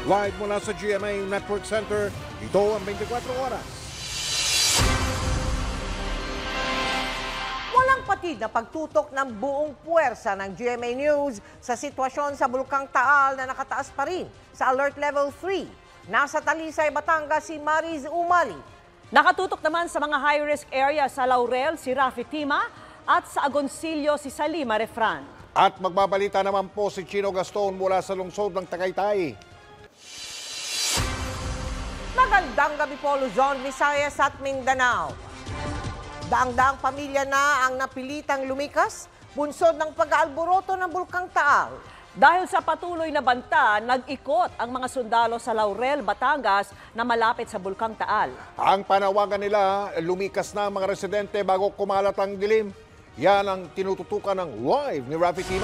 Live mula sa GMA Network Center, ito ang 24 Oras. Walang patid na pagtutok ng buong puwersa ng GMA News sa sitwasyon sa Bulkang Taal na nakataas pa rin sa Alert Level 3. Nasa Talisay, Batangas si Mariz Umali. Nakatutok naman sa mga high-risk area sa Laurel si Rafi Tima at sa Agoncillo si Salima Refran. At magbabalita naman po si Chino Gaston mula sa lungsod ng Tagaytay. Magandang gabi po Luzon, Visayas at Mindanao. Daang-daang pamilya na ang napilitang lumikas, bunsod ng pag-aalboroto ng Bulkang Taal. Dahil sa patuloy na banta, nag-ikot ang mga sundalo sa Laurel, Batangas na malapit sa Bulkang Taal. Ang panawagan nila, lumikas na ang mga residente bago kumalat ang dilim. Yan ang tinututukan ng live ni Rafi Tima.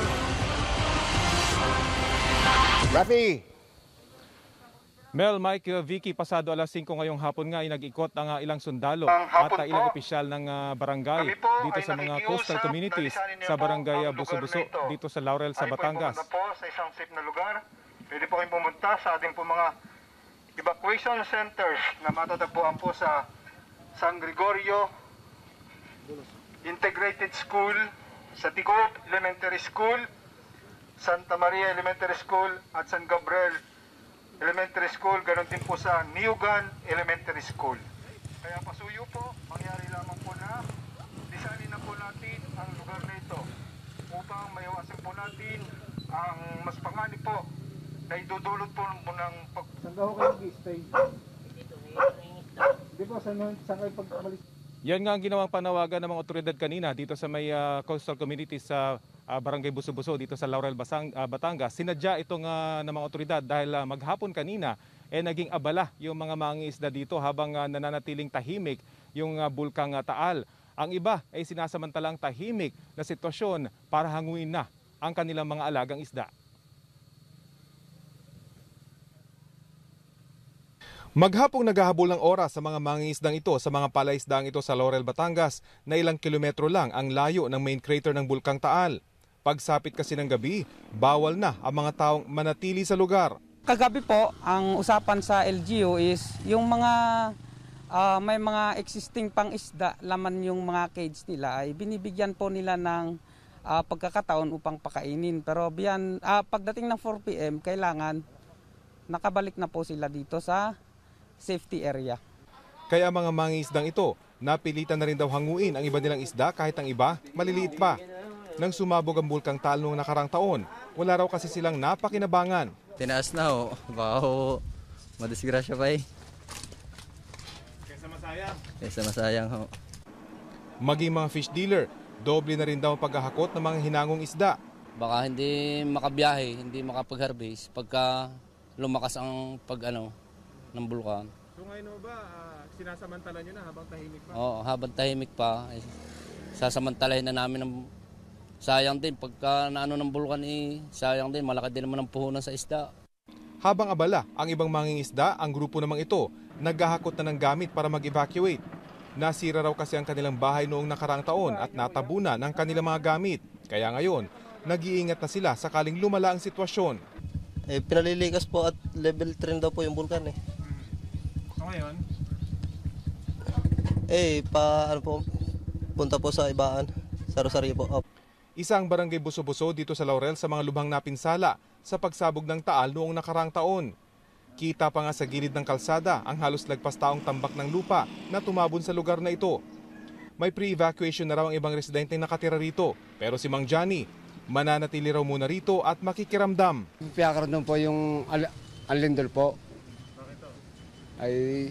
Rafi! Mel, Mike, Vicky, pasado alas 5 ngayong hapon nga ay nag-ikot ang ilang sundalo at ilang opisyal ng barangay dito sa mga coastal communities sa barangay Buso-Buso dito sa Laurel sa Batangas. Po sa isang safe na lugar. Pwede po kayong pumunta sa ating po mga evacuation centers na matatagpuan po sa San Gregorio Integrated School, sa Ticop Elementary School, Santa Maria Elementary School at San Gabriel Elementary School, ganoon din po sa Niugan Elementary School. Kaya pasuyo po, mangyari lamang po na lisanin na po natin ang lugar na ito upang maiwasan po natin ang mas panganib po na idudulot po ng pag... Saan daw kayo mag-stay? Di ba, saan kayo pag-amalis? Yan nga ang ginawang panawagan ng mga otoridad kanina dito sa may coastal communities sa barangay Buso-Buso dito sa Laurel, Batangas. Sinadya itong ng mga otoridad dahil maghapon kanina naging abala yung mga mangingisda dito habang nananatiling tahimik yung Bulkang Taal. Ang iba ay sinasamantalang tahimik na sitwasyon para hanguin na ang kanilang mga alagang isda. Maghapong naghahabol ng oras sa mga mangingisdang ito sa mga palaisdang ito sa Laurel, Batangas na ilang kilometro lang ang layo ng main crater ng Bulkang Taal. Pagsapit kasi ng gabi, bawal na ang mga taong manatili sa lugar. Kagabi po, ang usapan sa LGU is yung mga may mga existing pang isda, laman yung mga cage nila ay binibigyan po nila ng pagkakataon upang pakainin. Pero pagdating ng 4 PM, kailangan nakabalik na po sila dito sa safety area. Kaya mga mangingisdang ito, napilitan na rin daw hanguin ang iba nilang isda kahit ang iba maliliit pa. Nang sumabog ang Bulkang Taal noong nakarang taon, wala raw kasi silang napakinabangan. Tinaas na ho, baka ho madisgrasya pa eh. Kesa masayang? Kesa masayang ho. Maging mga fish dealer, doble na rin daw ang paghahakot ng mga hinangong isda. Baka hindi makabiyahe, hindi makapag-harvest pagka lumakas ang ng bulkan. So ngayon ba, sinasamantala nyo na habang tahimik pa? Oo, habang tahimik pa, sasamantalahin na namin ng sayang din. Pagka naano ng bulkan sayang din, malaki din naman ang puhunan sa isda. Habang abala ang ibang mangingisda, ang grupo namang ito, naghahakot na ng gamit para mag-evacuate. Nasira raw kasi ang kanilang bahay noong nakaraang taon at natabunan ang kanilang mga gamit. Kaya ngayon, nag-iingat na sila sakaling lumala ang sitwasyon. Pinalilikas po at level 3 daw po yung bulkan eh. So ngayon? Punta po sa ibaan, sa Rosario po. Isang barangay Buso-Buso dito sa Laurel sa mga lubhang napinsala sa pagsabog ng Taal noong nakaraang taon. Kita pa nga sa gilid ng kalsada ang halos lagpas taong tambak ng lupa na tumabon sa lugar na ito. May pre-evacuation na raw ang ibang residenteng nakatira rito, pero si Mang Johnny, mananatili raw muna rito at makikiramdam. Piyakar doon po yung alindol po. Bakit to? Ay,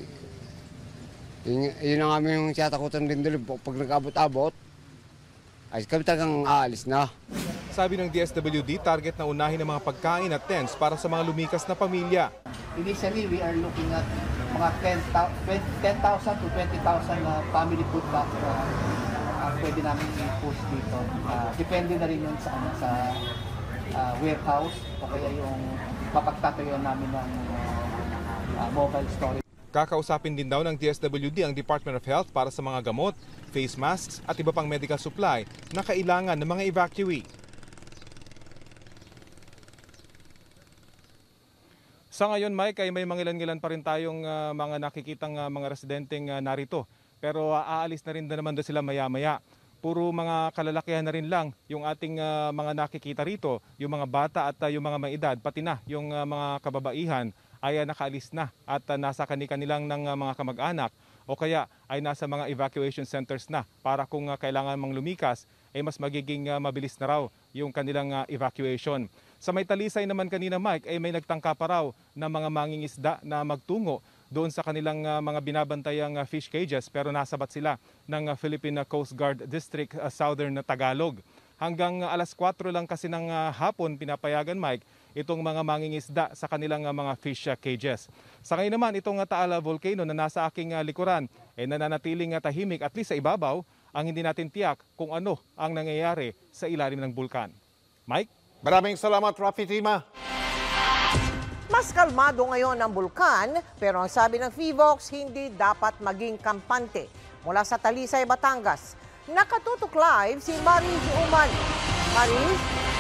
yun ang aming tiyatakutan lindol po. Pag nag-abot-abot, ay kami talagang aalis na. Sabi ng DSWD, target na unahin ang mga pagkain at tents para sa mga lumikas na pamilya. Initially, we are looking at mga 10,000 to 20,000 family food box pwede namin i-post dito. Depende na rin yun sa warehouse o kaya yung mapagtatayo namin ng mobile storage. Kakausapin din daw ng DSWD ang Department of Health para sa mga gamot, face masks at iba pang medical supply na kailangan ng mga evacuee. Sa ngayon, Mike, ay may mangilan-ngilan pa rin tayong mga nakikitang mga residenteng narito. Pero aalis na rin naman doon sila maya-maya. Puro mga kalalakihan na rin lang yung ating mga nakikita rito. Yung mga bata at yung mga may edad, pati na yung mga kababaihan ay nakaalis na at nasa kanilang ng mga kamag-anak o kaya ay nasa mga evacuation centers na para kung kailangan mang lumikas ay mas magiging mabilis na raw yung kanilang evacuation. Sa may Talisay naman kanina, Mike, ay may nagtangka pa raw na mga mangingisda na magtungo doon sa kanilang mga binabantayang fish cages pero nasabat sila ng Philippine Coast Guard District Southern Tagalog. Hanggang alas 4 lang kasi ng hapon pinapayagan, Mike, itong mga mangingisda sa kanilang mga fish cages. Sa ngayon naman, itong Taal Volcano na nasa aking likuran ay nananatiling tahimik at least sa ibabaw ang hindi natin tiyak kung ano ang nangyayari sa ilalim ng bulkan. Mike? Maraming salamat, Rafi Tima. Mas kalmado ngayon ang bulkan, pero ang sabi ng FIVOX, hindi dapat maging kampante. Mula sa Talisay, Batangas, nakatutok live si Maris Umali. Maris?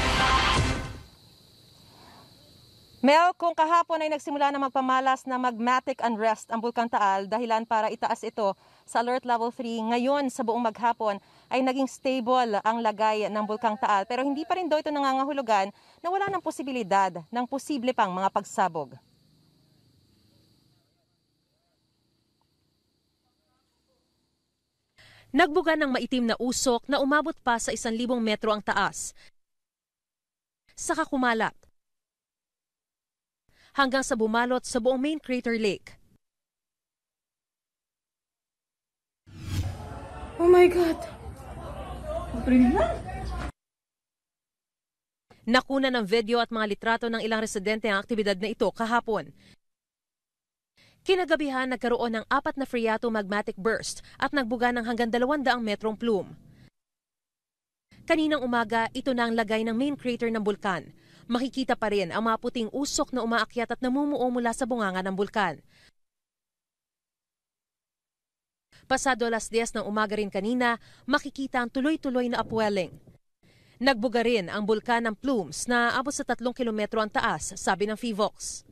Mel, kung kahapon ay nagsimula na magpamalas na magmatic unrest ang Bulkang Taal dahilan para itaas ito sa Alert Level 3, ngayon sa buong maghapon ay naging stable ang lagay ng Bulkang Taal. Pero hindi pa rin daw ito nangangahulugan na wala ng posibilidad ng posible pang mga pagsabog. Nagbuga ng maitim na usok na umabot pa sa 1,000 metro ang taas. Saka kumalat hanggang sa bumalot sa buong main crater lake. Oh my God! Nakuna ng video at mga litrato ng ilang residente ang aktibidad na ito kahapon. Kinagabihan nagkaroon ng 4 na Freato magmatic burst at nagbuga ng hanggang 200 metrong plume. Kaninang umaga, ito na ang lagay ng main crater ng bulkan. Makikita pa rin ang mga puting usok na umaakyat at namumuo mula sa bunganga ng bulkan. Pasado alas 10 ng umaga rin kanina, makikita ang tuloy-tuloy na upwelling. Nagbuga rin ang bulkan ng plumes na abot sa 3 kilometro ang taas, sabi ng FIVOX.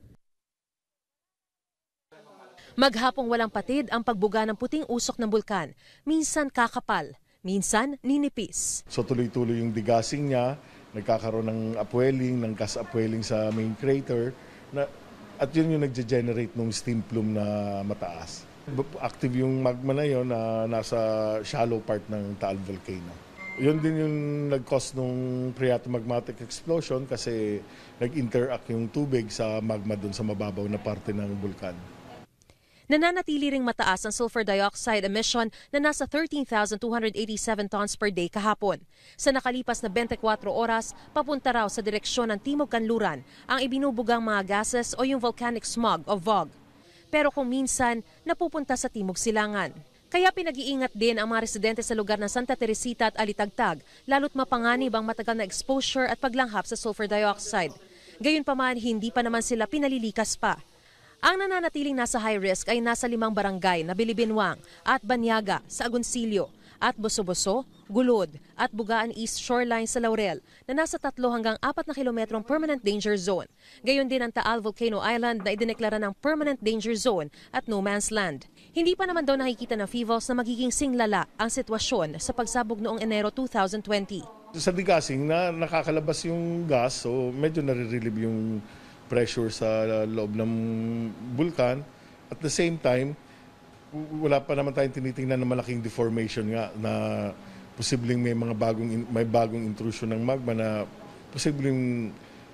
Maghapong walang patid ang pagbuga ng puting usok ng bulkan. Minsan kakapal, minsan ninipis. So tuloy-tuloy yung degassing niya, nagkakaroon ng upwelling, ng gas upwelling sa main crater, at yun yung nagge-generate ng steam plume na mataas. Active yung magma na yun na nasa shallow part ng Taal Volcano. Yun din yung nag-cause ng phreatomagmatic explosion kasi nag-interact yung tubig sa magma dun sa mababaw na parte ng bulkan. Nananatili ring mataas ang sulfur dioxide emission na nasa 13,287 tons per day kahapon. Sa nakalipas na 24 oras, papunta raw sa direksyon ng Timog Kanluran ang ibinubugang mga gases o yung volcanic smog o VOG. Pero kung minsan, napupunta sa Timog Silangan. Kaya pinag-iingat din ang mga residente sa lugar ng Santa Teresita at Alitagtag, lalo't mapanganib ang matagal na exposure at paglanghap sa sulfur dioxide. Gayunpaman, hindi pa naman sila pinalilikas pa. Ang nananatiling nasa high risk ay nasa 5 barangay na Bilibinwang at Banyaga sa Agoncillo at Boso-Boso, Gulod at Bugaan East Shoreline sa Laurel na nasa 3 hanggang 4 na kilometrong permanent danger zone. Gayon din ang Taal Volcano Island na idineklara ng permanent danger zone at no man's land. Hindi pa naman daw nakikita ng FIVOX na magiging singlala ang sitwasyon sa pagsabog noong Enero 2020. Sa degassing na nakakalabas yung gas, so medyo nare-relieve yung pressure sa loob ng bulkan. At the same time, wala pa naman tayong tinitingnan na malaking deformation nga na posibleng may bagong intrusion ng magma na posibleng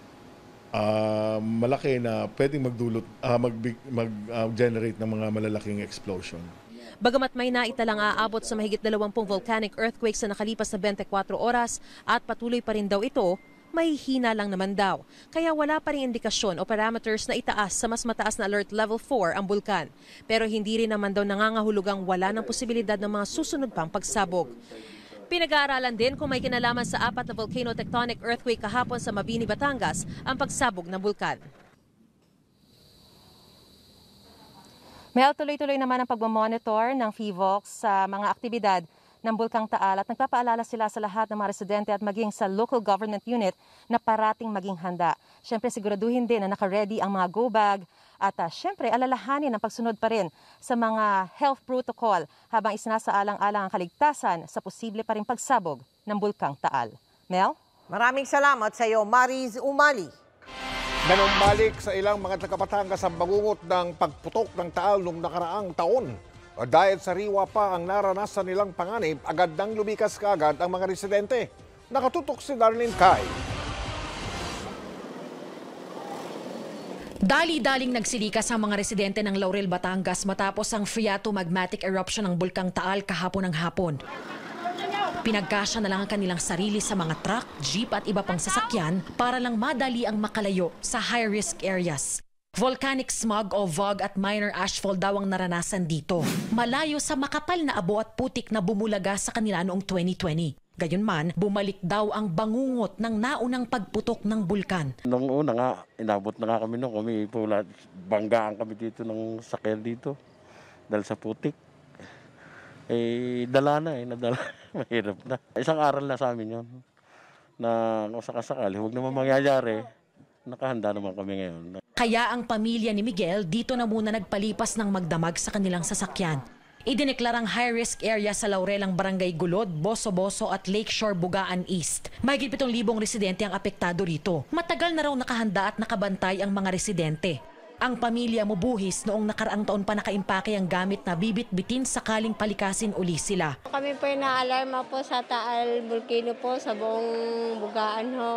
malaki na pwedeng mag-generate ng mga malalaking explosion. Bagamat may naitalang aabot sa mahigit 20 volcanic earthquakes sa nakalipas na 24 oras at patuloy pa rin daw ito, may hina lang naman daw. Kaya wala pa rin indikasyon o parameters na itaas sa mas mataas na Alert Level 4 ang bulkan. Pero hindi rin naman daw nangangahulugang wala ng posibilidad ng mga susunod pang pagsabog. Pinag-aaralan din kung may kinalaman sa 4 na volcano tectonic earthquake kahapon sa Mabini, Batangas ang pagsabog ng bulkan. Mel, tuloy-tuloy naman ang pagmamonitor ng FIVOX sa mga aktibidad ng Bulkang Taal at nagpapaalala sila sa lahat ng mga residente at maging sa local government unit na parating maging handa. Siyempre siguraduhin din na naka-ready ang mga go bag at siyempre alalahanin ang pagsunod pa rin sa mga health protocol habang isinasaalang-alang ang kaligtasan sa posible pa rin pagsabog ng Bulkang Taal. Mel? Maraming salamat sa iyo, Mariz Umali. Nanumbalik sa ilang mga taga-Batangas ang bangungot ng pagputok ng Taal noong nakaraang taon. Dahil sa riwa pa ang naranasan nilang panganib, agad nang lumikas kaagad ang mga residente. Nakatutok si Darlene Kai. Dali-daling nagsilikas ang mga residente ng Laurel, Batangas matapos ang phreatomagmatic eruption ng Bulkang Taal kahapon ng hapon. Pinagkasya na lang ang kanilang sarili sa mga truck, jeep at iba pang sasakyan para lang madali ang makalayo sa high-risk areas. Volcanic smog o VOG at minor ashfall daw ang naranasan dito. Malayo sa makapal na abo at putik na bumulaga sa kanila noong 2020. Gayunman, bumalik daw ang bangungot ng naunang pagputok ng bulkan. Noong una nga, inabot na nga kami noon. Banggaan kami dito ng sakyan dito dahil sa putik. Dala na nadala. Mahirap na. Isang aral na sa amin yun. Na kung sakasakali, huwag naman mangyayari. Nakahanda naman kami ngayon. Kaya ang pamilya ni Miguel dito na muna nagpalipas ng magdamag sa kanilang sasakyan. Idineklarang high-risk area sa Laurel ang Barangay Gulod, Boso-Boso at Lakeshore, Bugaan East. Mahigit 7,000 residente ang apektado rito. Matagal na raw nakahanda at nakabantay ang mga residente. Ang pamilya mubuhis noong nakaraang taon pa nakaimpake ang gamit na bibit-bitin sakaling palikasin uli sila. Kami po ay na-alarma po sa Taal Volcano po sa buong Bugaan ho.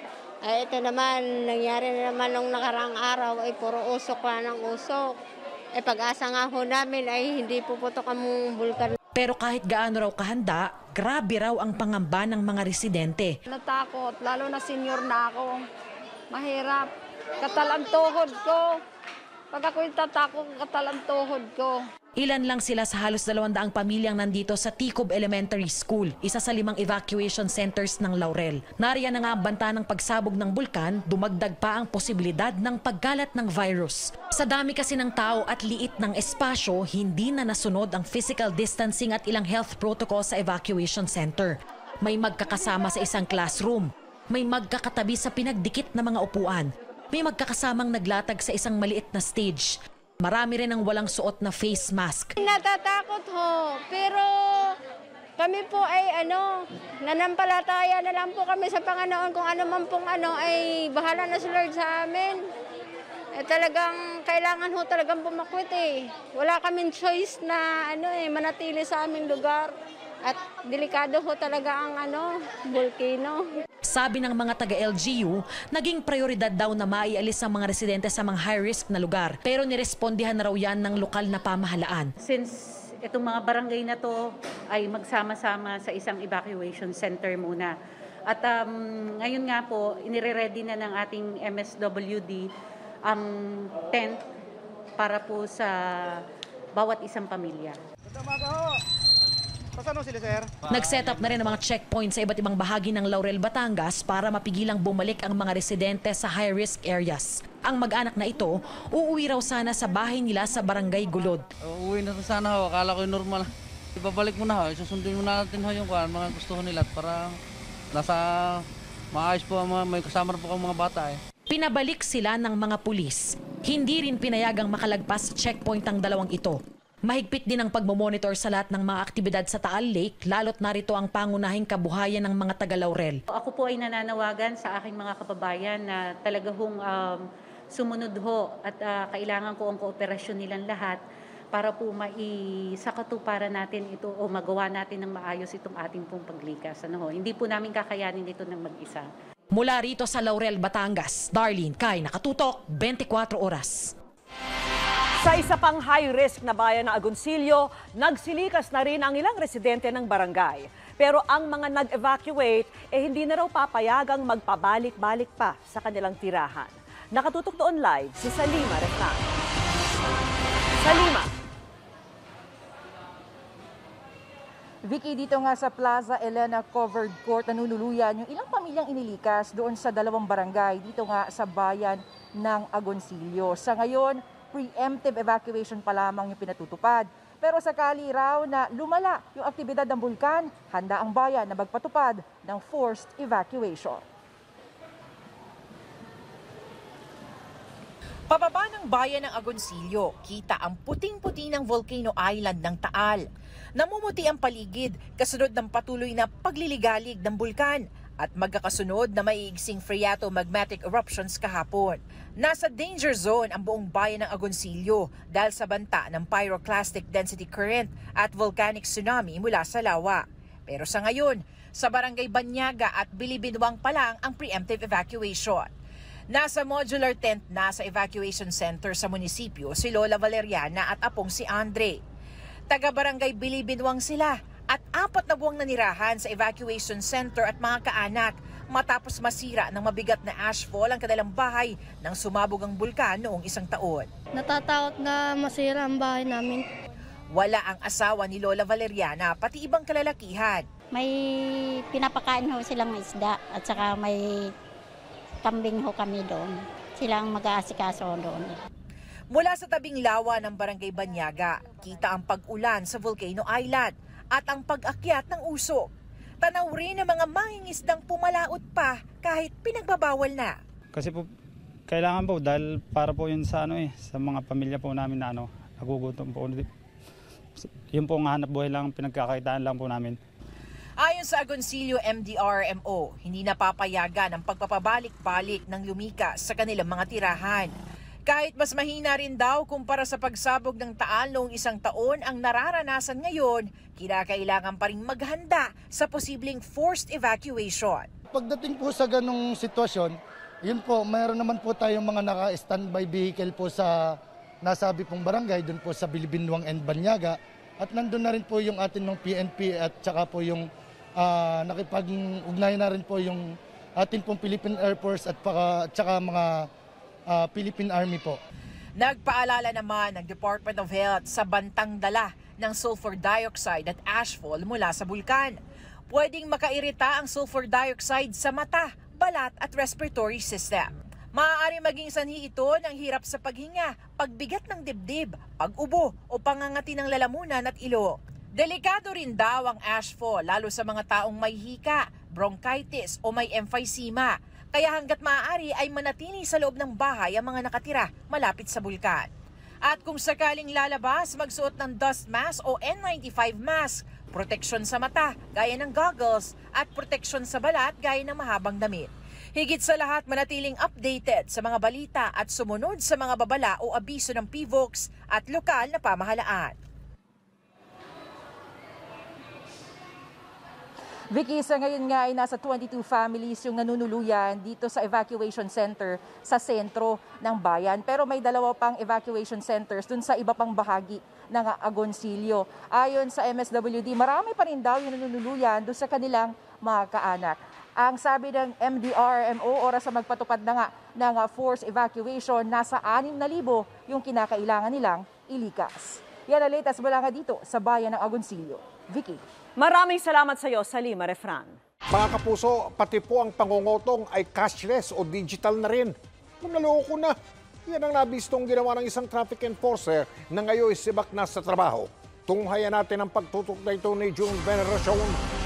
Ito naman, nangyari na naman nung nakaraang araw ay puro usok na ng usok. Pag-asa nga ho namin ay hindi puputok ang bulkan. Pero kahit gaano raw kahanda, grabe raw ang pangamba ng mga residente. Natakot, lalo na senior na ako. Mahirap. Katalang tuhod ko. Pag ako'y tatakot, katalang tuhod ko. Ilan lang sila sa halos 200 pamilyang nandito sa Ticob Elementary School, isa sa 5 evacuation centers ng Laurel. Nariyan na nga ang banta ng pagsabog ng bulkan, dumagdag pa ang posibilidad ng paggalat ng virus. Sa dami kasi ng tao at liit ng espasyo, hindi na nasunod ang physical distancing at ilang health protocol sa evacuation center. May magkakasama sa isang classroom, may magkakatabi sa pinagdikit na mga upuan, may magkakasamang naglatag sa isang maliit na stage. Marami rin ang walang suot na face mask. Natatakot ho, pero kami po ay nanampalataya na lang po kami sa Panginoon kung ano man pong ay bahala na si Lord sa amin. Talagang kailangan ho talagang pumakwit Wala kaming choice na manatili sa aming lugar. At delikado ho talaga ang volcano. Sabi ng mga taga-LGU, naging prioridad daw na maialis ang mga residente sa mga high-risk na lugar. Pero nirespondihan na raw yan ng lokal na pamahalaan. Since itong mga barangay na to ay magsama-sama sa isang evacuation center muna. At ngayon nga po, inire-ready na ng ating MSWD ang tent para po sa bawat isang pamilya. Nag-set up na rin ang mga checkpoint sa iba't ibang bahagi ng Laurel, Batangas para mapigilang bumalik ang mga residente sa high-risk areas. Ang mag-anak na ito, uuwi raw sana sa bahay nila sa Barangay Gulod. Uuwi na sana ho, akala ko normal. Ibabalik mo na ho, susundin mo na natin ho yung mga gusto nila para nasa maayos po, may kasama po ang mga bata Pinabalik sila ng mga pulis. Hindi rin pinayagang makalagpas sa checkpoint ang dalawang ito. Mahigpit din ang pagmomonitor sa lahat ng mga aktibidad sa Taal Lake, lalo't narito ang pangunahing kabuhayan ng mga taga-Laurel. Ako po ay nananawagan sa aking mga kababayan na talaga hong sumunod ho at kailangan ko ang kooperasyon nilang lahat para po maisakatuparan natin ito o magawa natin ng maayos itong ating pong paglikas. Hindi po namin kakayanin ito ng mag-isa. Mula rito sa Laurel, Batangas, Darlene Kai, nakatutok, 24 oras. Sa isa pang high-risk na bayan ng Agoncillo, nagsilikas na rin ang ilang residente ng barangay. Pero ang mga nag-evacuate, hindi na raw papayagang magpabalik-balik pa sa kanilang tirahan. Nakatutok doon live si Salima Refran. Salima. Vicky, dito nga sa Plaza Elena Covered Court, nanunuluyan yung ilang pamilyang inilikas doon sa 2 barangay dito nga sa bayan ng Agoncillo. Sa ngayon, preemptive evacuation pa lamang yung pinatutupad. Pero sakali raw na lumala yung aktibidad ng bulkan, handa ang bayan na magpatupad ng forced evacuation. Pababa ng bayan ng Agoncillo, kita ang puting-puti ng Volcano Island ng Taal. Namumuti ang paligid kasunod ng patuloy na pagliligalig ng bulkan at magkakasunod na maiigsing phreatomagmatic eruptions kahapon. Nasa danger zone ang buong bayan ng Agoncillo dahil sa banta ng pyroclastic density current at volcanic tsunami mula sa lawa. Pero sa ngayon, sa barangay Banyaga at Bilibinwang pa lang ang preemptive evacuation. Nasa modular tent na sa evacuation center sa munisipyo si Lola Valeriana at apong si Andre. Taga-barangay Bilibinwang sila at 4 na buwang nanirahan sa evacuation center at mga kaanak matapos masira ng mabigat na ashfall ang kanilang bahay nang sumabog ang bulkan noong 1 taon. Natatakot na masira ang bahay namin. Wala ang asawa ni Lola Valeriana pati ibang kalalakihan. May pinapakain ho silang isda at saka may kambing ho kami doon. Silang mag-aasikaso doon. Mula sa tabing lawa ng barangay Banyaga, kita ang pag-ulan sa Volcano Island at ang pag-akyat ng usok. Tanaw rin ng mga mangingisdang pumalaot pa kahit pinagbabawal na. Kasi po kailangan po dahil para po yun sa sa mga pamilya po namin na nagugutom po. Yun po ang hanap buhay lang, pinagkakaitaan lang po namin. Ayon sa Agoncillo MDRMO, hindi napapayagan ang pagpapabalik-balik ng lumikas sa kanilang mga tirahan. Kahit mas mahina rin daw kumpara sa pagsabog ng Taal noong 1 taon ang nararanasan ngayon, kinakailangan pa rin maghanda sa posibleng forced evacuation. Pagdating po sa ganong sitwasyon, yun po, mayroon naman po tayong mga naka-standby vehicle po sa nasabi pong barangay, dun po sa Bilibinwang and Banyaga. At nandun na rin po yung atin ng PNP at saka po yung nakipag-ugnay na rin po yung atin pong Philippine Air Force at saka mga Philippine Army po. Nagpaalala naman ng Department of Health sa bantang dala ng sulfur dioxide at ashfall mula sa bulkan. Pwedeng makairita ang sulfur dioxide sa mata, balat at respiratory system. Maaari maging sanhi ito ng hirap sa paghinga, pagbigat ng dibdib, pag-ubo o pangangati ng lalamunan at ilong. Delikado rin daw ang ashfall lalo sa mga taong may hika, bronchitis o may emphysema. Kaya hanggat maaari ay manatili sa loob ng bahay ang mga nakatira malapit sa bulkan. At kung sakaling lalabas, magsuot ng dust mask o N95 mask, proteksyon sa mata gaya ng goggles at proteksyon sa balat gaya ng mahabang damit. Higit sa lahat, manatiling updated sa mga balita at sumunod sa mga babala o abiso ng PVOX at lokal na pamahalaan. Vicky, sa ngayon nga ay nasa 22 families yung nanunuluyan dito sa evacuation center sa sentro ng bayan. Pero may 2 pang evacuation centers dun sa iba pang bahagi ng Agoncillo. Ayon sa MSWD, marami pa rin daw yung nanunuluyan dun sa kanilang mga kaanak. Ang sabi ng MDRMO, oras sa magpatupad na nga ng forced evacuation, nasa 6,000 yung kinakailangan nilang ilikas. Yan ang latest mula nga dito sa bayan ng Agoncillo. Vicky. Maraming salamat sa iyo, Salima Refran. Mga kapuso, pati po ang pangungutong ay cashless o digital na rin. Naloko na. Yan ang nabistong ginawa ng isang traffic enforcer na ngayon sibak na sa trabaho. Tunghayan natin ang pagtutok na ito ni June Veneracion.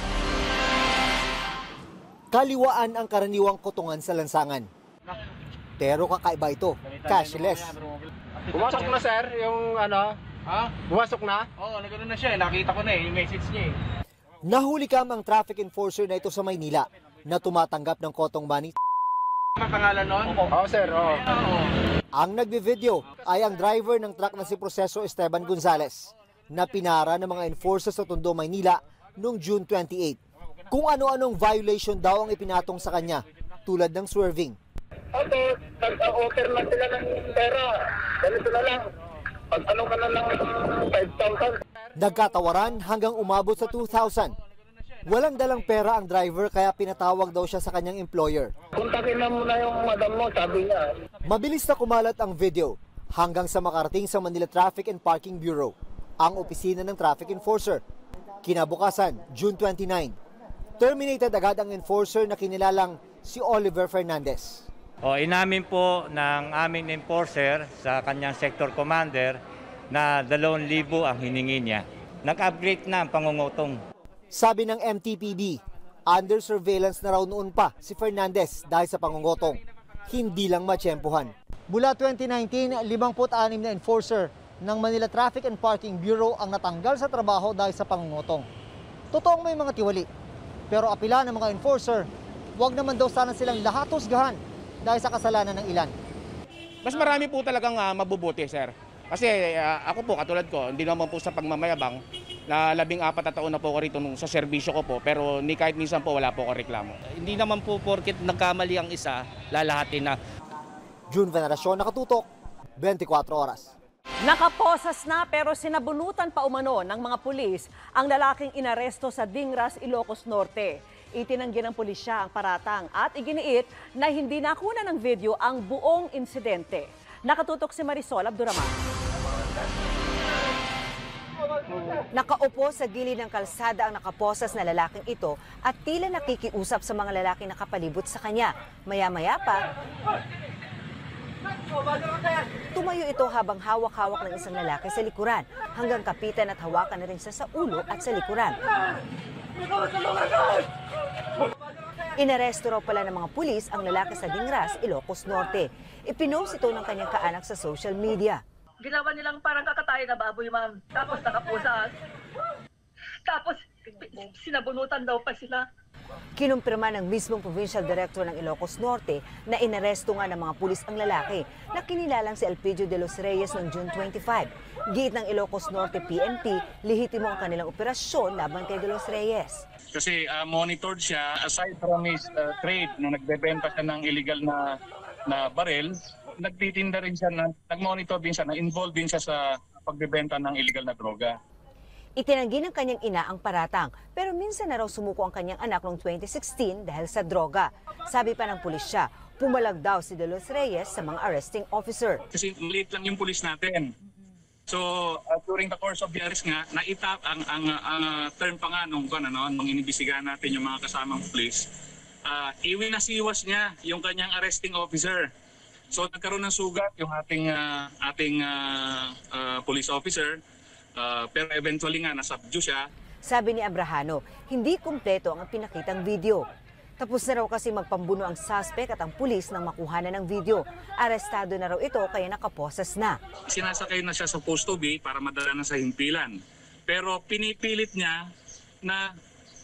Kaliwaan ang karaniwang kotongan sa lansangan. Pero kakaiba ito, cashless. Pumasok na sir, yung pumasok na? Oo, nagano na siya, nakita ko na yung message niya Nahuli ang traffic enforcer na ito sa Maynila na tumatanggap ng kotong money. Ang pangalan nun? Oo sir, oo. Ang nagbe-video ay ang driver ng truck na si Proseso Esteban Gonzales na pinara ng mga enforcer sa Tondo, Maynila noong June 28. Kung ano-anong violation daw ang ipinatong sa kanya, tulad ng swerving. Nag-offer na sila ng pera. Ganito na lang. Pag ano ka na lang 5,000. Nagkatawaran hanggang umabot sa 2,000. Walang dalang pera ang driver kaya pinatawag daw siya sa kanyang employer. Kontakin na muna yung madam mo, sabi niya. Mabilis na kumalat ang video hanggang sa makarating sa Manila Traffic and Parking Bureau, ang opisina ng traffic enforcer. Kinabukasan, June 29. Terminated agad ang enforcer na kinilalang si Oliver Fernandez. Inamin po ng aming enforcer sa kanyang sector commander na 2,000 ang hiningi niya. Nag-upgrade na ang pangungutong. Sabi ng MTPB, under surveillance na raw noon pa si Fernandez dahil sa pangungutong. Hindi lang matsyempohan. Mula 2019, 56 na enforcer ng Manila Traffic and Parking Bureau ang natanggal sa trabaho dahil sa pangungutong. Totoong may mga tiwali, pero apila ng mga enforcer, huwag naman daw sana silang lahat husgahan dahil sa kasalanan ng ilan. Mas marami po talagang mabubuti, sir. Kasi ako po, katulad ko, hindi naman po sa pagmamayabang, na 14 na taon na po ako rito sa serbisyo ko po, pero kahit minsan po wala po ako reklamo. Hindi naman po porket nagkamali ang isa, lalahatin na. June Veneracion, Nakatutok, 24 Oras. Nakaposas na pero sinabunutan pa umano ng mga pulis ang lalaking inaresto sa Dingras, Ilocos Norte. Itinanggi ng pulisya ang paratang at iginiit na hindi nakuna ng video ang buong insidente. Nakatutok si Marisol Abduraman. Nakaupo sa gilid ng kalsada ang nakaposas na lalaking ito at tila nakikiusap sa mga lalaking nakapalibot sa kanya. Maya-maya pa, tumayo ito habang hawak-hawak ng isang lalaki sa likuran hanggang kapitan at hawakan na rin siya sa ulo at sa likuran. Inaresto raw pala ng mga pulis ang lalaki sa Dingras, Ilocos Norte. Ipinost ito ng kanyang kaanak sa social media. Ginawa nilang parang kakatay na baboy, ma'am. Tapos nakapusas. Tapos sinabunutan daw pa sila. Kinumpirma ng mismong Provincial Director ng Ilocos Norte na inaresto nga ng mga pulis ang lalaki na kinilalang si Elpidio de los Reyes noong June 25. Giit ng Ilocos Norte PNP, lihitimo ang kanilang operasyon laban kay de los Reyes. Kasi monitored siya, aside from his trade na nagbebenta siya ng illegal na baril, nagtitinda rin siya, nag-monitor din siya, na-involved din siya sa pagbebenta ng illegal na droga. Itinanggi ng kanyang ina ang paratang, pero minsan na raw sumuko ang kanyang anak noong 2016 dahil sa droga. Sabi pa ng pulisya, pumalag daw si De Los Reyes sa mga arresting officer. Kasi maliit lang yung pulis natin. So during the course of the arrest nga, naitap ang term pa nga nung inibisigahan natin yung mga kasamang pulis, iwinasiwas niya yung kanyang arresting officer. So nagkaroon ng sugat yung ating police officer. Pero eventually nga nasubdue siya. Sabi ni Abrahano, hindi kumpleto ang pinakitang video. Tapos na raw kasi magpambuno ang suspect at ang pulis nang makuhanan ng video. Arestado na raw ito kaya nakaposas na. Sinasakay na siya supposed to be para madala na sa himpilan. Pero pinipilit niya na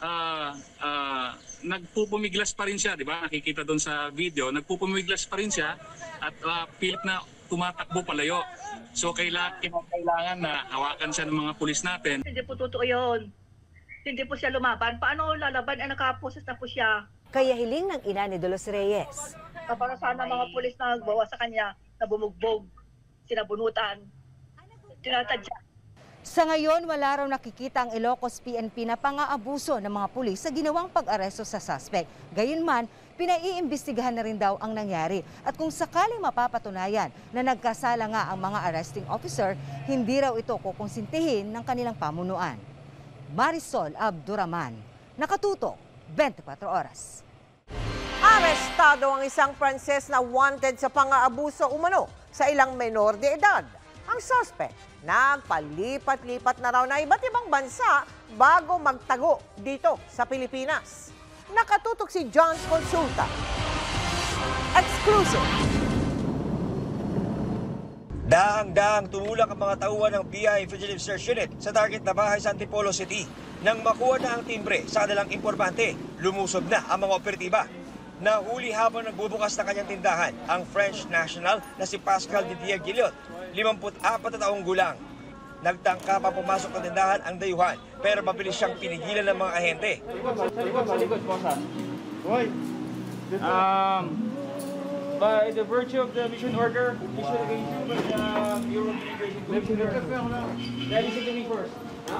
nagpupumiglas pa rin siya, di ba? Nakikita doon sa video, nagpupumiglas pa rin siya at pilit na tumatakbo palayo. So kailangan na hawakan siya ng mga pulis natin. Hindi po totoo yun. Hindi po siya lumaban. Paano lalaban? Nakaposas na po siya. Kaya hiling ng ina ni De Los Reyes. Para sana mga pulis na nagbawa sa kanya, na bumugbog, sinabunutan, tinatadya. Sa ngayon, wala raw nakikita ang Ilocos PNP na pang-aabuso ng mga pulis sa ginawang pag-aresto sa suspect. Gayunman, pinaiimbestigahan na rin daw ang nangyari. At kung sakaling mapapatunayan na nagkasala nga ang mga arresting officer, hindi raw ito kukonsintihin ng kanilang pamunuan. Marisol Abduraman, Nakatutok, 24 Oras. Arestado ang isang Pranses na wanted sa pang-aabuso umano sa ilang menor de edad. Ang suspect, nagpalipat-lipat na raw na iba't ibang bansa bago magtago dito sa Pilipinas. Nakatutok si John's Consulta. Exclusive. Daang-daang tumulak ang mga tauhan ng BI Fugitive Search Unit sa target na bahay sa Antipolo City. Nang makuha na ang timbre sa kanilang informante, lumusob na ang mga operatiba. Nahuli habang nagbubukas na kanyang tindahan ang French national na si Pascal Didier Gilliot, 54 na taong gulang. Nagtangka pa pumasok ng tindahan ang dayuhan pero mabilis siyang pinigilan ng mga ahente. By the virtue of the mission order issued against you by the Bureau of Immigration, listen to me first.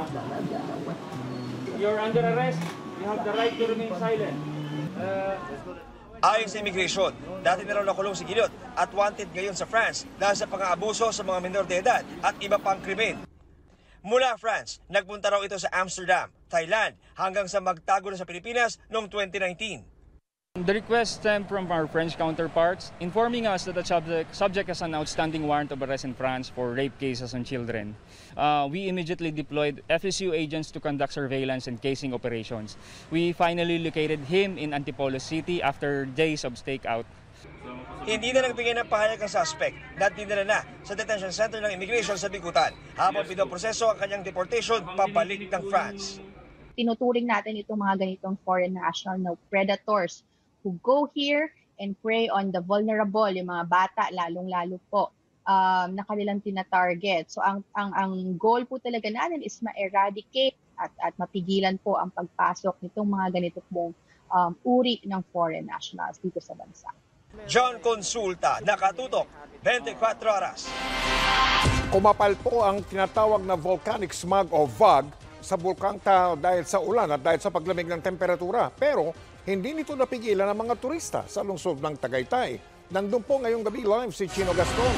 You're under arrest. You have the right to remain silent. Ayon sa immigration, dati na raw nakulong si Gilliot at wanted ngayon sa France dahil sa pang-aabuso sa mga minor de edad at iba pang krimen. Mula France, nagpunta raw ito sa Amsterdam, Thailand hanggang sa magtago na sa Pilipinas noong 2019. The request stemmed from our French counterparts informing us that the subject has an outstanding warrant of arrest in France for rape cases on children. We immediately deployed FSU agents to conduct surveillance and casing operations. We finally located him in Antipolo City after days of stakeout. Hindi na nagbigay ng pahayag ang suspect na dinala na sa detention center ng immigration sa Bigutan habang pinoproseso ang kanyang deportation pabalik ng France. Tinuturing natin itong mga ganitong foreign national na predators who go here and prey on the vulnerable, yung mga bata, lalong-lalo po na kanilang tina-target. So ang goal po talaga natin is ma-eradicate at mapigilan po ang pagpasok nitong mga ganito pong uri ng foreign nationals dito sa bansa. John Consulta, nakatutok, 24 oras. Kumapal po ang tinatawag na volcanic smog o VOG sa Bulkang Taal dahil sa ulan at dahil sa paglamig ng temperatura. Pero hindi nito napigilan ang mga turista sa lungsod ng Tagaytay. Nandun po ngayong gabi live si Chino Gaston.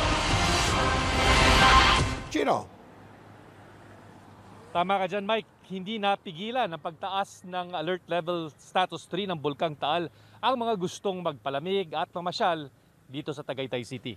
Chino. Tama ka dyan, Mike. Hindi napigilan ang pagtaas ng alert level status 3 ng Bulkang Taal ang mga gustong magpalamig at mamasyal dito sa Tagaytay City.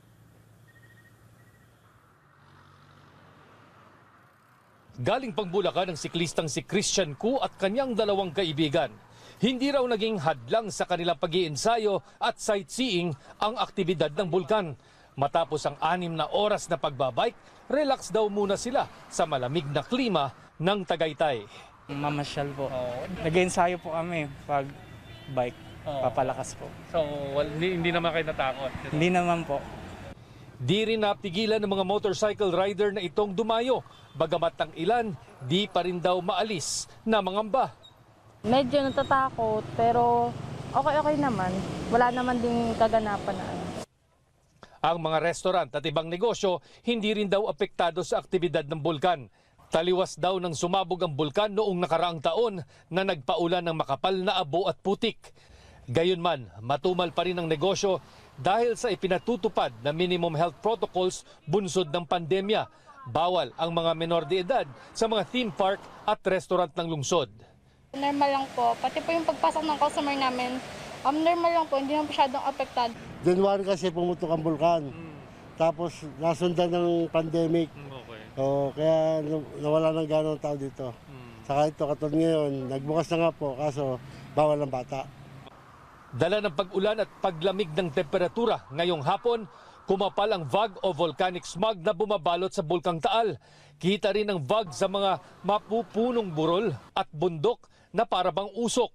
Galing pang Bulacan ang siklistang si Christian Ku at kanyang dalawang kaibigan. Hindi raw naging hadlang sa kanilang pag-iensayo at sightseeing ang aktibidad ng bulkan. Matapos ang 6 na oras na pagbabike, relax daw muna sila sa malamig na klima ng Tagaytay. Mamasyal po. Nag-ensayo po kami pag bike, papalakas po. So hindi naman kayo natakot? Hindi naman po. Di rin napigilan ng mga motorcycle rider na itong dumayo. Bagamat ang ilan, di pa rin daw maalis na mangamba. Medyo natatakot pero okay naman. Wala naman ding kaganapan na ano. Ang mga restaurant at ibang negosyo hindi rin daw apektado sa aktibidad ng bulkan. Taliwas daw ng sumabog ang bulkan noong nakaraang taon na nagpaulan ng makapal na abo at putik. Gayunman, matumal pa rin ang negosyo dahil sa ipinatutupad na minimum health protocols bunsod ng pandemya. Bawal ang mga menor de edad sa mga theme park at restaurant ng lungsod. Normal lang po. Pati po yung pagpasok ng customer namin, normal lang po. Hindi naman masyadong apektado. January kasi pumutok ang bulkan. Tapos nasundan ng pandemic. Kaya nawala ng gano'ng tao dito. Saka ito katulad ngayon, nagbukas na nga po kaso bawal ang bata. Dala ng pag-ulan at paglamig ng temperatura ngayong hapon, kumapal ang VOG o volcanic smog na bumabalot sa Bulkang Taal. Kita rin ang VOG sa mga mapupunong burol at bundok na parabang usok.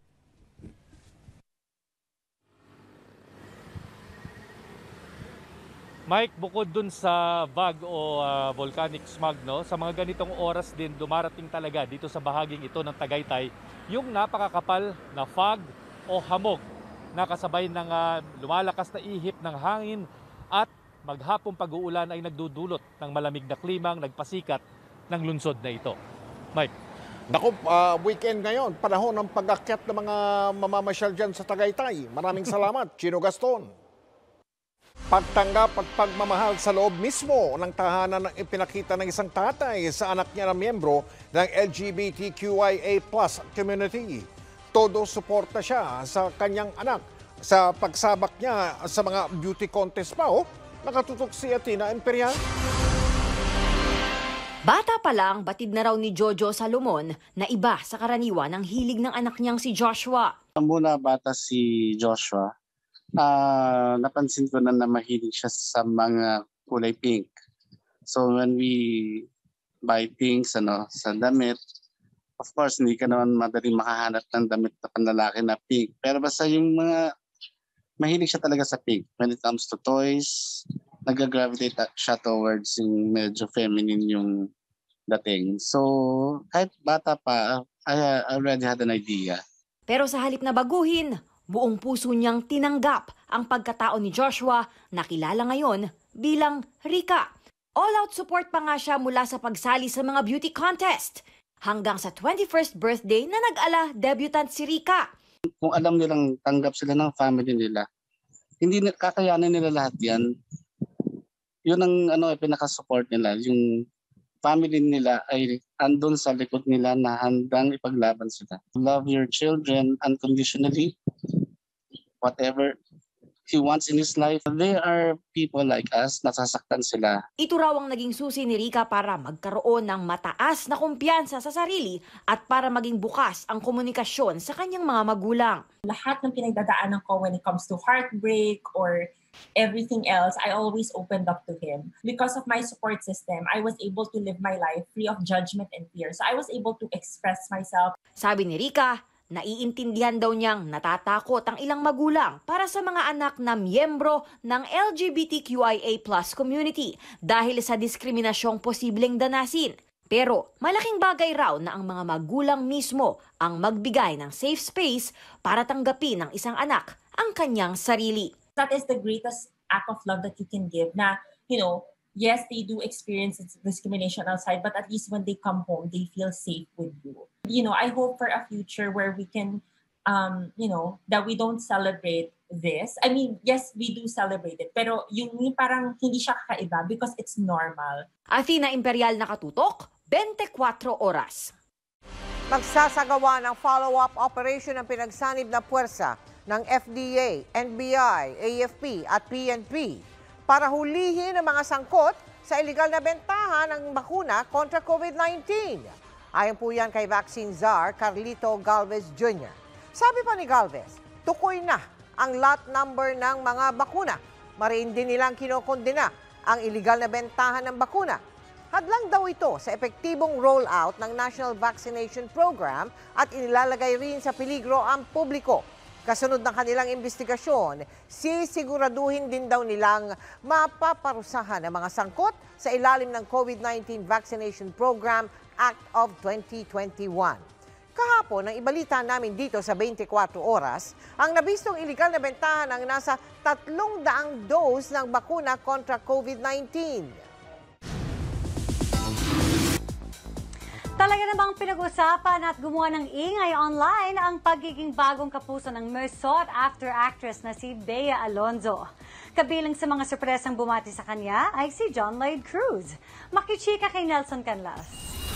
Mike, bukod dun sa VOG o volcanic smog, no, sa mga ganitong oras din dumarating talaga dito sa bahaging ito ng Tagaytay yung napakakapal na fog o hamog na kasabay ng lumalakas na ihip ng hangin at maghapong pag-uulan ay nagdudulot ng malamig na klimang nagpasikat ng lungsod na ito. Mike. Naku, weekend ngayon, panahon ng pag-akyat ng mga mamamasyal dyan sa Tagaytay. Maraming salamat, Chino Gaston. Pagtanggap at pagmamahal sa loob mismo ng tahanan ng ipinakita ng isang tatay sa anak niya na miyembro ng LGBTQIA+ community. Todo suporta siya sa kanyang anak sa pagsabak niya sa mga beauty contest pa. Nakatutok si Atina Imperial. Bata pa lang, batid na raw ni Jojo Salomon na iba sa karaniwan ang hilig ng anak niyang si Joshua. Muna bata si Joshua, napansin ko na mahilig siya sa mga kulay pink. So when we buy things sa damit, of course hindi ka naman madaling makahanap ng damit na panlalaki na pink. Pero basta yung mga mahilig siya talaga sa pink. When it comes to toys, nag-gravitate siya towards yung medyo feminine yung dating. So kahit bata pa, I already had an idea. Pero sa halip na baguhin, buong puso niyang tinanggap ang pagkatao ni Joshua na kilala ngayon bilang Rika. All-out support pa nga siya mula sa pagsali sa mga beauty contest hanggang sa 21st birthday na nag-ala debutant si Rika. Kung alam nilang tanggap sila ng family nila, hindi kakayanin nila lahat yan. Yun ang pinaka-support nila. Yung family nila ay andun sa likod nila na handang ipaglaban sila. Love your children unconditionally. Whatever he wants in his life. They are people like us, nasasaktan sila. Ito raw ang naging susi ni Rica para magkaroon ng mataas na kumpiyansa sa sarili at para maging bukas ang komunikasyon sa kanyang mga magulang. Lahat ng pinagdadaanan ko when it comes to heartbreak or everything else, I always opened up to him. Because of my support system, I was able to live my life free of judgment and fear. So I was able to express myself. Sabi ni Rica, naiintindihan daw niyang natatakot ang ilang magulang para sa mga anak na miyembro ng LGBTQIA+ community dahil sa diskriminasyong posibleng danasin. Pero malaking bagay raw na ang mga magulang mismo ang magbigay ng safe space para tanggapin ng isang anak ang kanyang sarili. That is the greatest act of love that you can give na, yes, they do experience discrimination outside, but at least when they come home, they feel safe with you. I hope for a future where we can, that we don't celebrate this. I mean, yes, we do celebrate it, pero yung parang hindi siya kakaiba because it's normal. Athena Imperial nakatutok, 24 oras. Magsasagawa ng follow-up operation ng pinagsanib na puwersa ng FDA, NBI, AFP at PNP para hulihin ang mga sangkot sa iligal na bentahan ng bakuna kontra COVID-19. Ayon po yan kay Vaccine Czar Carlito Galvez Jr. Sabi pa ni Galvez, tukoy na ang lot number ng mga bakuna. Mariin din nilang kinokondena ang iligal na bentahan ng bakuna. Hadlang daw ito sa epektibong rollout ng National Vaccination Program at inilalagay rin sa peligro ang publiko. Kasunod ng kanilang investigasyon, sisiguraduhin din daw nilang mapaparusahan ang mga sangkot sa ilalim ng COVID-19 Vaccination Program Act of 2021. Kahapon, ang ibalita namin dito sa 24 oras, ang nabistong iligal na bentahan ng nasa 300 dose ng bakuna kontra COVID-19. Talaga namang pinag-usapan at gumawa ng ingay online ang pagiging bagong kapuso ng most sought-after actress na si Bea Alonzo. Kabilang sa mga sorpresang bumati sa kanya ay si John Lloyd Cruz. Makichika kay Nelson Canlas.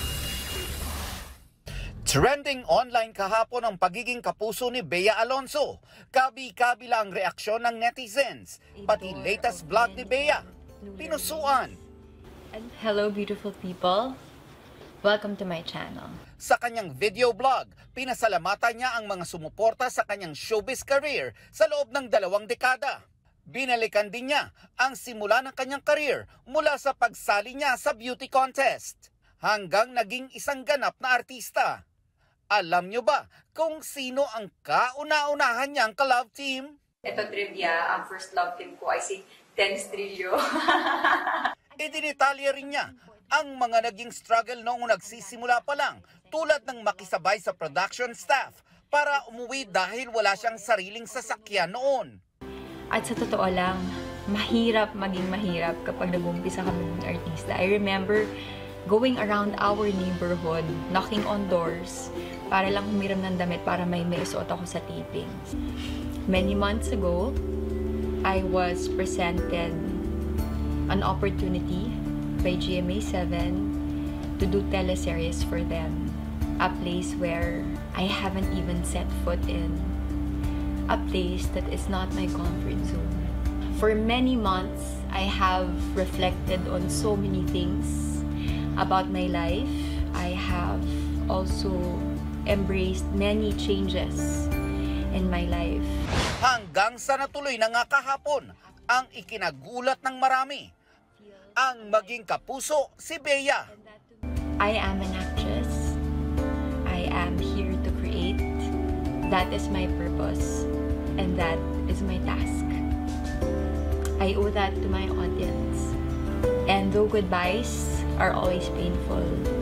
Trending online kahapon ang pagiging kapuso ni Bea Alonzo. Kabi-kabila ang reaksyon ng netizens. Pati latest vlog ni Bea, pinusuan. Hello beautiful people. Welcome to my channel. Sa kanyang video blog, pinasalamatan niya ang mga sumuporta sa kanyang showbiz career sa loob ng 2 dekada. Binalikan din niya ang simula ng kanyang career mula sa pagsali niya sa beauty contest hanggang naging isang ganap na artista. Alam niyo ba kung sino ang kauna-unahan niyang ka-love team? Ito trivia, ang first love team ko ay si Tennis Trillo. Idinitalya rin niya ang mga naging struggle noong nagsisimula pa lang, tulad ng makisabay sa production staff para umuwi dahil wala siyang sariling sasakyan noon. At sa totoo lang, maging mahirap kapag nag-umpisa kami ng artista. I remember going around our neighborhood, knocking on doors, para lang humiram ng damit para may maisuot ako sa tapings. Many months ago, I was presented an opportunity by GMA7 to do teleseries for them. A place where I haven't even set foot in. A place that is not my comfort zone. For many months, I have reflected on so many things about my life. I have also embraced many changes in my life. Hanggang sa natuloy na nga kahapon ang ikinagulat ng marami. Ang maging kapuso si Bea. I am an actress. I am here to create. That is my purpose. And that is my task. I owe that to my audience. And though goodbyes are always painful,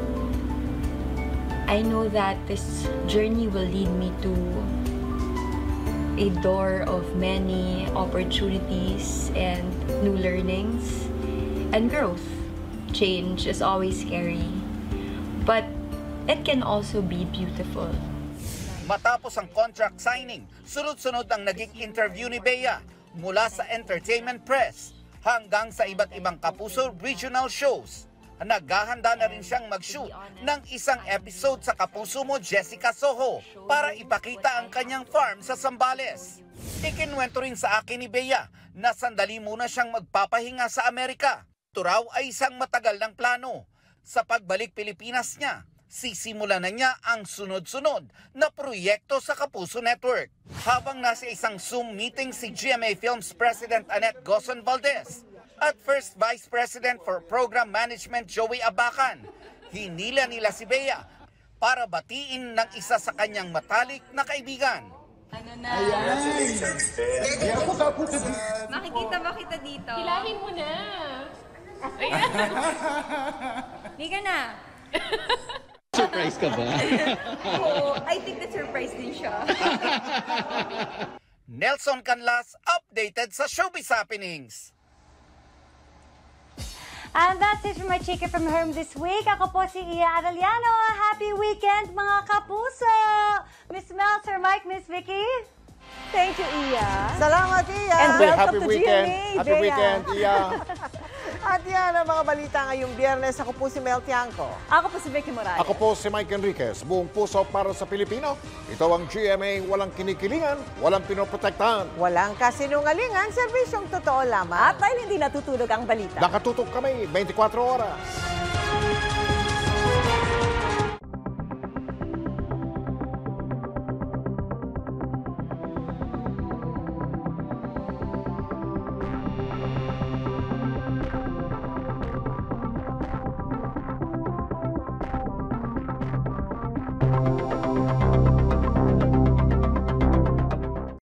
I know that this journey will lead me to a door of many opportunities and new learnings. And growth. Change is always scary, but it can also be beautiful. Matapos ang contract signing, sunod-sunod ang naging interview ni Bea mula sa entertainment press hanggang sa iba't ibang kapuso regional shows. Naghahanda na rin siyang mag-shoot ng isang episode sa Kapuso Mo, Jessica Soho, para ipakita ang kanyang farm sa Zambales. Ikinwento rin sa akin ni Bea na sandali muna siyang magpapahinga sa Amerika. Ito raw ay isang matagal ng plano. Sa pagbalik Pilipinas niya, sisimulan na niya ang sunod-sunod na proyekto sa Kapuso Network. Habang nasa isang Zoom meeting si GMA Films President Annette Gozon Valdez at First Vice President for Program Management Joey Abacan, hinila nila si Bea para batiin ng isa sa kanyang matalik na kaibigan. Ano na? Makikita ba kita dito? Hilahin mo na. Hindi ka na. Surprise ka ba? Oo, I think that surprise din siya. Nelson Canlas, updated sa Showbiz Happenings. And that's it for my Chika from Home this week. Ako po si Ia Arellano. Happy weekend, mga kapuso! Miss Mel, Sir Mike, Miss Vicky. Thank you, Iya. Salamat, Iya. And welcome happy to weekend. GMA, Happy Bea. weekend, Iya. At yan ang mga balita ngayong Biyernes. Ako po si Mel Tiangco. Ako po si Vicky Morales. Ako po si Mike Enriquez. Buong puso para sa Pilipino. Ito ang GMA, walang kinikilingan, walang pinoprotektahan. Walang kasinungalingan, serbisyong totoo lamang. At dahil hindi natutulog ang balita. Nakatutok kami 24 oras.